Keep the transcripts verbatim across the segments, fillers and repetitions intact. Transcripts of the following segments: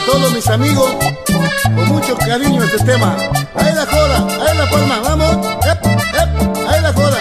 todos mis amigos, con mucho cariño este tema. Ahí la joda, ahí la palma, vamos. Ep, ep, ahí la joda.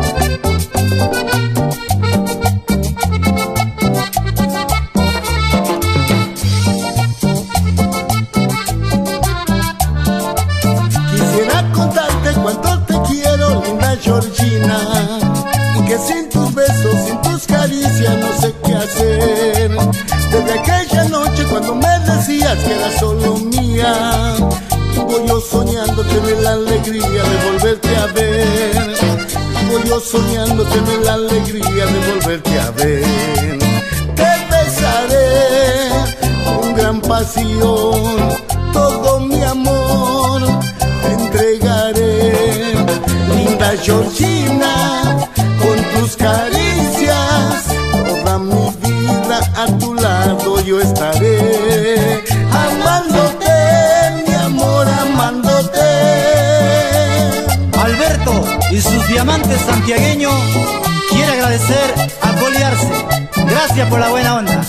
Quisiera contarte cuánto te quiero, linda Georgina, y que sin tus besos, sin tus caricias no sé qué hacer. Desde aquella noche cuando me decías que eras solo mía, vivo yo soñando tener la alegría de volverte a ver. Vivo yo soñando tener la alegría de volverte a ver. Te besaré con gran pasión, todo mi amor te entregaré. Linda Georgina, con tus caricias, toda mi vida a tu lado yo estaré. Amándote, mi amor, amándote. Alberto y sus diamantes santiagueños quiere agradecer a Coliarse. Gracias por la buena onda.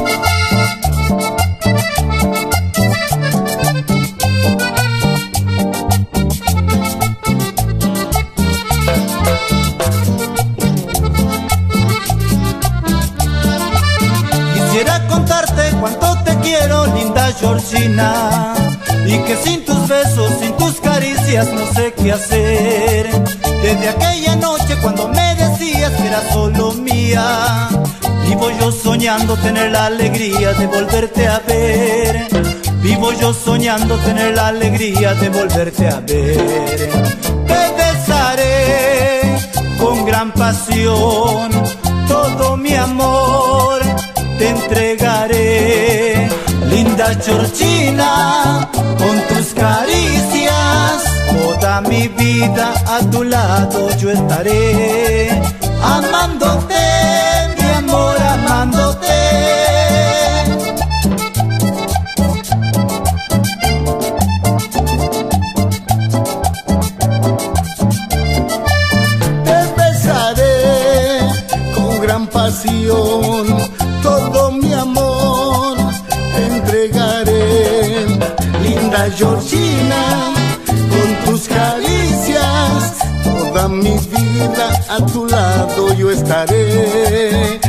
Quisiera contarte cuánto te quiero, linda Georgina, y que sin tus besos, sin tus caricias no sé qué hacer. Desde aquella noche cuando me decías que eras solo mía, vivo yo soñando tener la alegría de volverte a ver. Vivo yo soñando tener la alegría de volverte a ver. Te besaré con gran pasión, todo mi amor te entregaré. Linda Georgina, con tus caricias, toda mi vida a tu lado yo estaré. Amándote, mi amor, amándote. Te besaré con gran pasión, todo mi amor te entregaré. Linda Georgina, con tus caricias, toda mi vida a tu lado yo estaré.